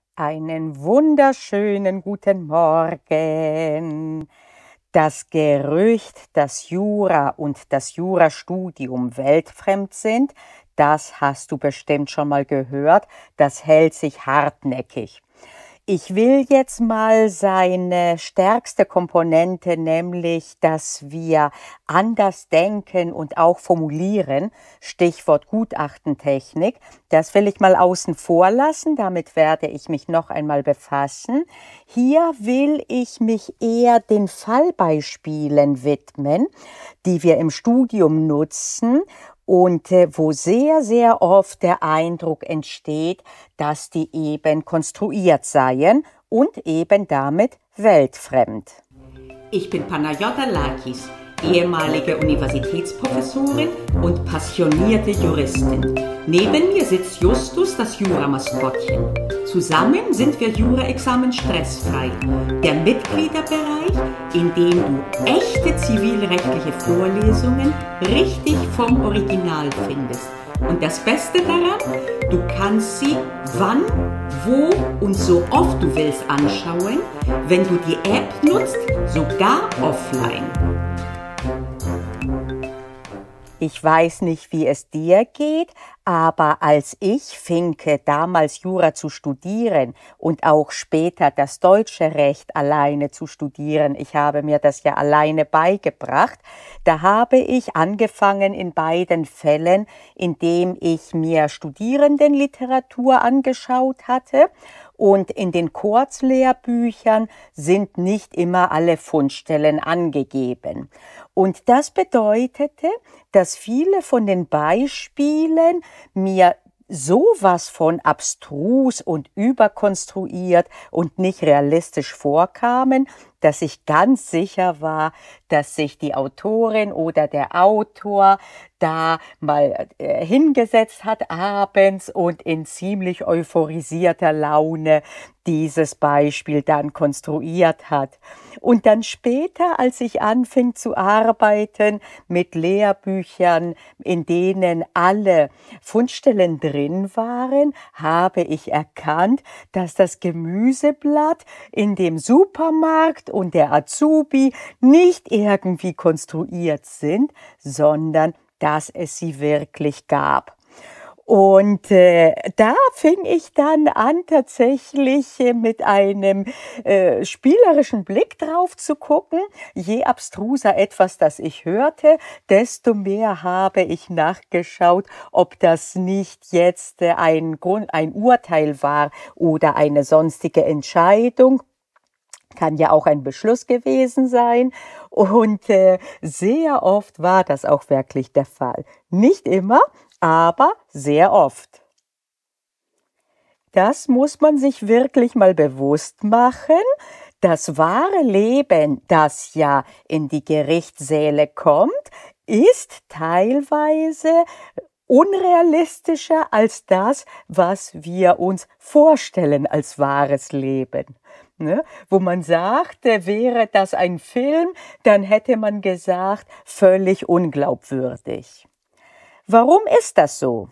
Einen wunderschönen guten Morgen. Das Gerücht, dass Jura und das Jurastudium weltfremd sind, das hast du bestimmt schon mal gehört, das hält sich hartnäckig. Ich will jetzt mal seine stärkste Komponente, nämlich, dass wir anders denken und auch formulieren, Stichwort Gutachtentechnik, das will ich mal außen vor lassen, damit werde ich mich noch einmal befassen. Hier will ich mich eher den Fallbeispielen widmen, die wir im Studium nutzen und wo sehr, sehr oft der Eindruck entsteht, dass die eben konstruiert seien und eben damit weltfremd. Ich bin Panayota Lakis, ehemalige Universitätsprofessorin und passionierte Juristin. Neben mir sitzt Justus, das Juramaskottchen. Zusammen sind wir Jura-Examen stressfrei. Der Mitgliederbereich, in dem du echte zivilrechtliche Vorlesungen richtig vom Original findest. Und das Beste daran, du kannst sie wann, wo und so oft du willst anschauen, wenn du die App nutzt, sogar offline. Ich weiß nicht, wie es dir geht, aber als ich finke, damals Jura zu studieren und auch später das deutsche Recht alleine zu studieren, ich habe mir das ja alleine beigebracht, da habe ich angefangen in beiden Fällen, indem ich mir Studierendenliteratur angeschaut hatte. Und in den Kurzlehrbüchern sind nicht immer alle Fundstellen angegeben. Und das bedeutete, dass viele von den Beispielen mir sowas von abstrus und überkonstruiert und nicht realistisch vorkamen, dass ich ganz sicher war, dass sich die Autorin oder der Autor da mal hingesetzt hat abends und in ziemlich euphorisierter Laune dieses Beispiel dann konstruiert hat. Und dann später, als ich anfing zu arbeiten mit Lehrbüchern, in denen alle Fundstellen drin waren, habe ich erkannt, dass das Gemüseblatt in dem Supermarkt und der Azubi nicht irgendwie konstruiert sind, sondern dass es sie wirklich gab. Und da fing ich dann an, tatsächlich mit einem spielerischen Blick drauf zu gucken. Je abstruser etwas, das ich hörte, desto mehr habe ich nachgeschaut, ob das nicht jetzt ein Urteil war oder eine sonstige Entscheidung. Kann ja auch ein Beschluss gewesen sein. Und sehr oft war das auch wirklich der Fall. Nicht immer, aber sehr oft. Das muss man sich wirklich mal bewusst machen. Das wahre Leben, das ja in die Gerichtssäle kommt, ist teilweise unrealistischer als das, was wir uns vorstellen als wahres Leben. Ne? Wo man sagt, wäre das ein Film, dann hätte man gesagt, völlig unglaubwürdig. Warum ist das so?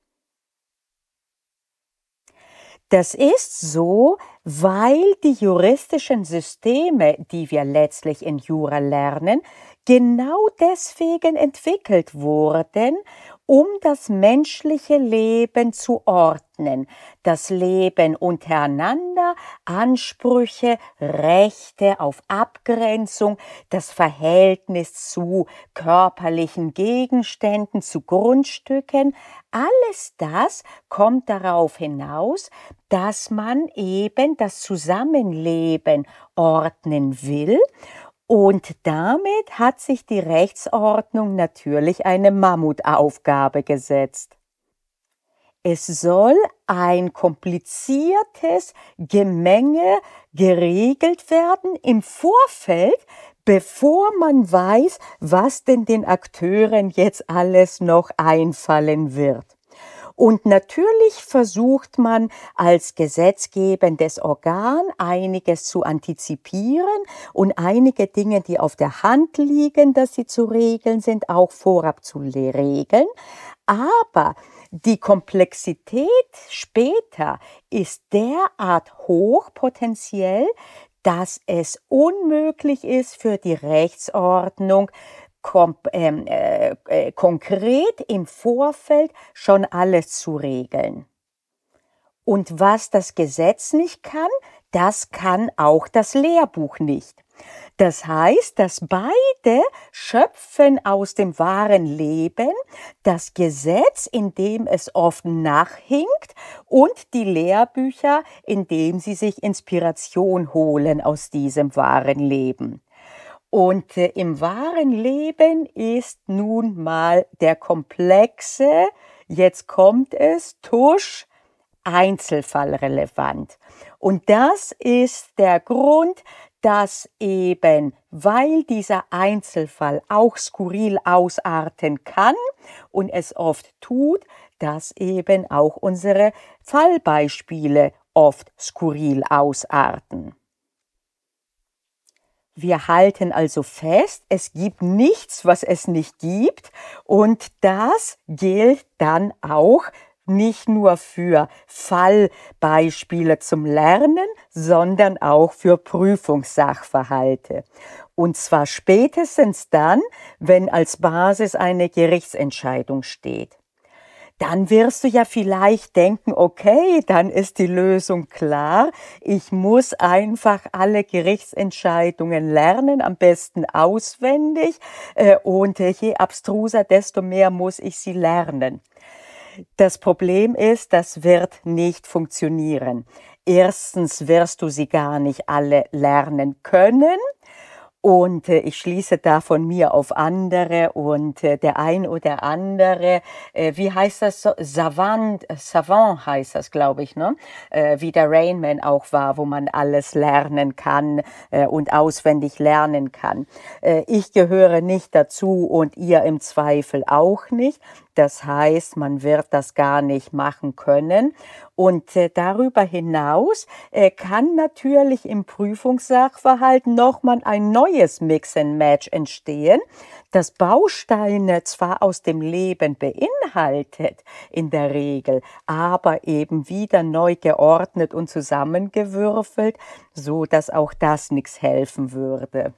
Das ist so, weil die juristischen Systeme, die wir letztlich in Jura lernen, genau deswegen entwickelt wurden, um das menschliche Leben zu ordnen, das Leben untereinander, Ansprüche, Rechte auf Abgrenzung, das Verhältnis zu körperlichen Gegenständen, zu Grundstücken, alles das kommt darauf hinaus, dass man eben das Zusammenleben ordnen will. Und damit hat sich die Rechtsordnung natürlich eine Mammutaufgabe gesetzt. Es soll ein kompliziertes Gemenge geregelt werden im Vorfeld, bevor man weiß, was denn den Akteuren jetzt alles noch einfallen wird. Und natürlich versucht man als gesetzgebendes Organ einiges zu antizipieren und einige Dinge, die auf der Hand liegen, dass sie zu regeln sind, auch vorab zu regeln. Aber Die Komplexität später ist derart hoch potenziell, dass es unmöglich ist für die Rechtsordnung, konkret im Vorfeld schon alles zu regeln. Und was das Gesetz nicht kann, das kann auch das Lehrbuch nicht. Das heißt, dass beide schöpfen aus dem wahren Leben, das Gesetz, in dem es oft nachhinkt, und die Lehrbücher, in dem sie sich Inspiration holen aus diesem wahren Leben. Und im wahren Leben ist nun mal der komplexe, jetzt kommt es, Tusch, einzelfallrelevant. Und das ist der Grund, dass eben, weil dieser Einzelfall auch skurril ausarten kann und es oft tut, dass eben auch unsere Fallbeispiele oft skurril ausarten. Wir halten also fest, es gibt nichts, was es nicht gibt, und das gilt dann auch nicht nur für Fallbeispiele zum Lernen, sondern auch für Prüfungssachverhalte. Und zwar spätestens dann, wenn als Basis eine Gerichtsentscheidung steht. Dann wirst du ja vielleicht denken, okay, dann ist die Lösung klar. Ich muss einfach alle Gerichtsentscheidungen lernen, am besten auswendig. Und je abstruser, desto mehr muss ich sie lernen. Das Problem ist, das wird nicht funktionieren. Erstens wirst du sie gar nicht alle lernen können. Und ich schließe da von mir auf andere, und der ein oder andere, wie heißt das so? Savant heißt das, glaube ich, ne? Wie der Rain Man auch war, wo man alles lernen kann und auswendig lernen kann. Ich gehöre nicht dazu und ihr im Zweifel auch nicht. Das heißt, man wird das gar nicht machen können. Und darüber hinaus kann natürlich im Prüfungssachverhalt nochmal ein neues Mix-and-Match entstehen, das Bausteine zwar aus dem Leben beinhaltet in der Regel, aber eben wieder neu geordnet und zusammengewürfelt, so dass auch das nichts helfen würde.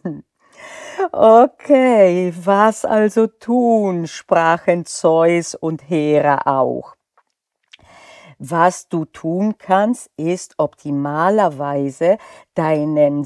Okay, was also tun, sprachen Zeus und Hera auch. Was du tun kannst, ist optimalerweise deinen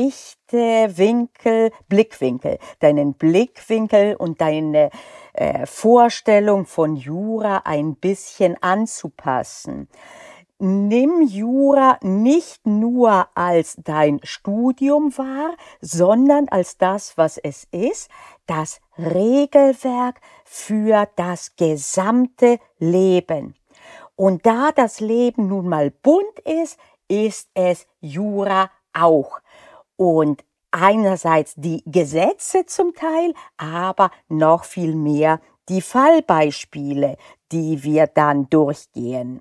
deinen Blickwinkel und deine Vorstellung von Jura ein bisschen anzupassen. Nimm Jura nicht nur als dein Studium wahr, sondern als das, was es ist, das Regelwerk für das gesamte Leben. Und da das Leben nun mal bunt ist es Jura auch. Und einerseits die Gesetze zum Teil, aber noch viel mehr die Fallbeispiele, die wir dann durchgehen.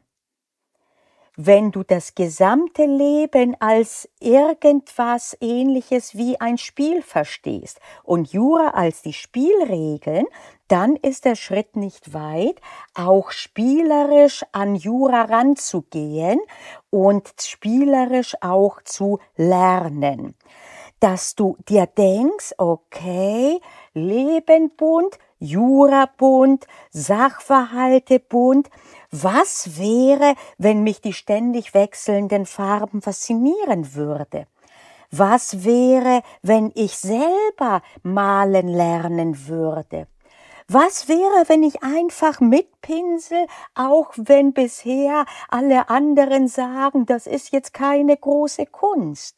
Wenn du das gesamte Leben als irgendwas Ähnliches wie ein Spiel verstehst und Jura als die Spielregeln, dann ist der Schritt nicht weit, auch spielerisch an Jura ranzugehen und spielerisch auch zu lernen. Dass du dir denkst, okay, Leben bunt, Jura bunt, Sachverhalte bunt. Was wäre, wenn mich die ständig wechselnden Farben faszinieren würde? Was wäre, wenn ich selber malen lernen würde? Was wäre, wenn ich einfach mit Pinsel, auch wenn bisher alle anderen sagen, das ist jetzt keine große Kunst?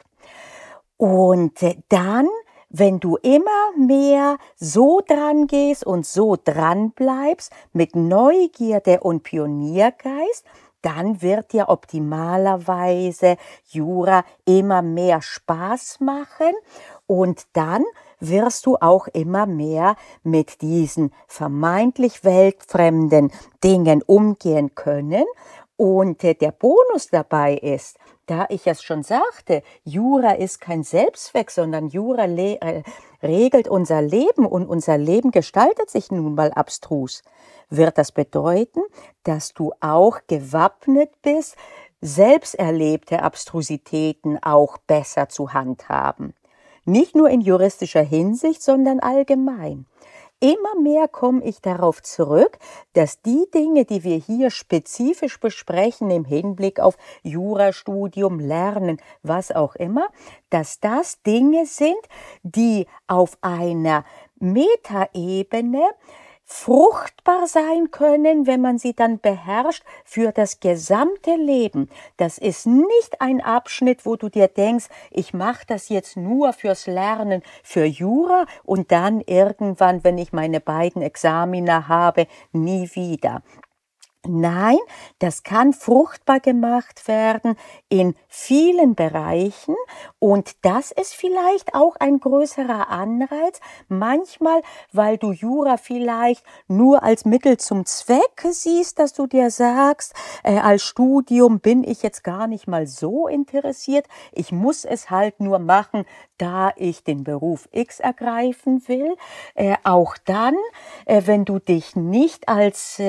Und dann, wenn du immer mehr so dran gehst und so dran bleibst, mit Neugierde und Pioniergeist, dann wird dir optimalerweise Jura immer mehr Spaß machen, und dann wirst du auch immer mehr mit diesen vermeintlich weltfremden Dingen umgehen können. Und der Bonus dabei ist, da ich es schon sagte, Jura ist kein Selbstzweck, sondern Jura regelt unser Leben und unser Leben gestaltet sich nun mal abstrus, wird das bedeuten, dass du auch gewappnet bist, selbst erlebte Abstrusitäten auch besser zu handhaben. Nicht nur in juristischer Hinsicht, sondern allgemein. Immer mehr komme ich darauf zurück, dass die Dinge, die wir hier spezifisch besprechen im Hinblick auf Jurastudium, Lernen, was auch immer, dass das Dinge sind, die auf einer Metaebene fruchtbar sein können, wenn man sie dann beherrscht für das gesamte Leben. Das ist nicht ein Abschnitt, wo du dir denkst, ich mache das jetzt nur fürs Lernen, für Jura und dann irgendwann, wenn ich meine beiden Examina habe, nie wieder. Nein, das kann fruchtbar gemacht werden in vielen Bereichen und das ist vielleicht auch ein größerer Anreiz, manchmal, weil du Jura vielleicht nur als Mittel zum Zweck siehst, dass du dir sagst, als Studium bin ich jetzt gar nicht mal so interessiert, ich muss es halt nur machen, da ich den Beruf X ergreifen will. Auch dann, wenn du dich nicht als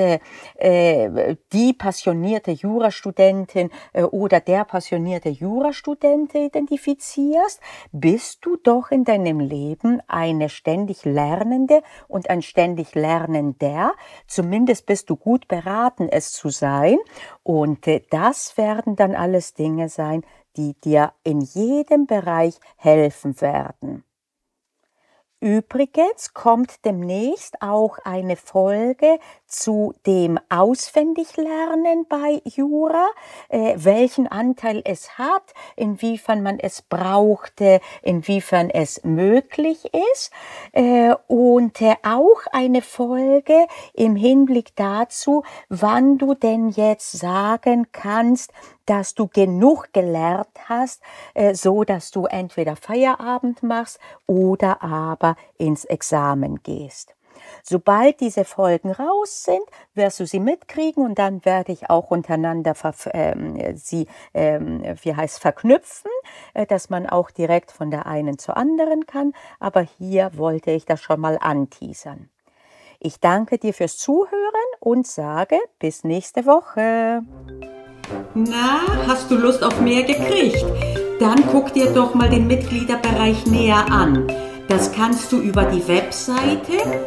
die passionierte Jurastudentin oder der passionierte Jurastudent identifizierst, bist du doch in deinem Leben eine ständig Lernende und ein ständig Lernender. Zumindest bist du gut beraten, es zu sein. Und das werden dann alles Dinge sein, die dir in jedem Bereich helfen werden. Übrigens kommt demnächst auch eine Folge zu dem Auswendiglernen bei Jura, welchen Anteil es hat, inwiefern man es brauchte, inwiefern es möglich ist und auch eine Folge im Hinblick dazu, wann du denn jetzt sagen kannst, dass du genug gelernt hast, so dass du entweder Feierabend machst oder aber ins Examen gehst. Sobald diese Folgen raus sind, wirst du sie mitkriegen und dann werde ich auch untereinander verknüpfen, dass man auch direkt von der einen zur anderen kann. Aber hier wollte ich das schon mal anteasern. Ich danke dir fürs Zuhören und sage bis nächste Woche. Na, hast du Lust auf mehr gekriegt? Dann guck dir doch mal den Mitgliederbereich näher an. Das kannst du über die Webseite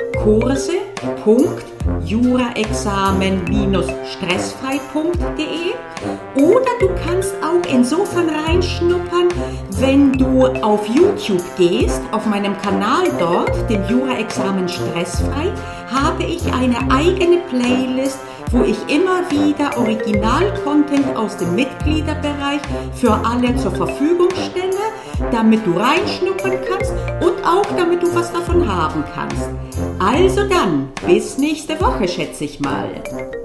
kurse.juraexamen-stressfrei.de oder du kannst auch insofern reinschnuppern, wenn du auf YouTube gehst, auf meinem Kanal dort, dem Juraexamen Stressfrei, habe ich eine eigene Playlist, wo ich immer wieder Original-Content aus dem Mitgliederbereich für alle zur Verfügung stelle, damit du reinschnuppern kannst und auch damit du was davon haben kannst. Also dann, bis nächste Woche, schätze ich mal.